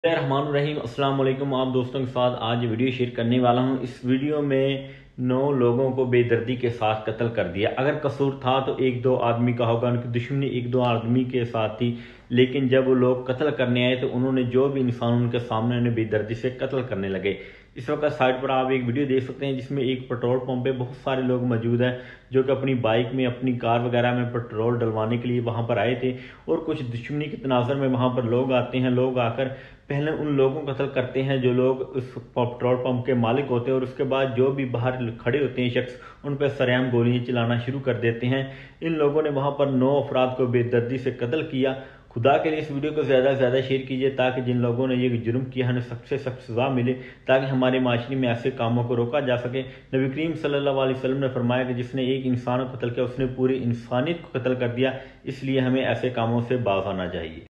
रहीम अस्सलाम वालेकुम। आप दोस्तों के साथ आज वीडियो शेयर करने वाला हूं। इस वीडियो में 9 लोगों को बेदर्दी के साथ कत्ल कर दिया। अगर कसूर था तो एक दो आदमी का होगा, उनकी दुश्मनी एक दो आदमी के साथ थी, लेकिन जब वो लोग कत्ल करने आए तो उन्होंने जो भी इंसान उनके सामने उन्हें बेदर्दी से कत्ल करने लगे। इस वक्त साइड पर आप एक वीडियो देख सकते हैं जिसमें एक पेट्रोल पंप पे बहुत सारे लोग मौजूद हैं जो कि अपनी बाइक में अपनी कार वगैरह में पेट्रोल डलवाने के लिए वहां पर आए थे। और कुछ दुश्मनी के तनाजर में वहां पर लोग आते हैं। लोग आकर पहले उन लोगों को कत्ल करते हैं जो लोग उस पेट्रोल पंप के मालिक होते हैं, और उसके बाद जो भी बाहर खड़े होते हैं शख्स उन पर सरेआम गोलियां चलाना शुरू कर देते हैं। इन लोगों ने वहां पर 9 अफराद को बेदर्दी से कत्ल किया। खुदा के लिए इस वीडियो को ज़्यादा से ज़्यादा शेयर कीजिए ताकि जिन लोगों ने ये जुर्म किया है उन्हें सख्त से सख्त सज़ा मिले, ताकि हमारे माशरे में ऐसे कामों को रोका जा सके। नबी करीम सल्लल्लाहु अलैहि वसल्लम ने फरमाया कि जिसने एक इंसान को कत्ल किया उसने पूरी इंसानियत को कत्ल कर दिया, इसलिए हमें ऐसे कामों से बाज आना चाहिए।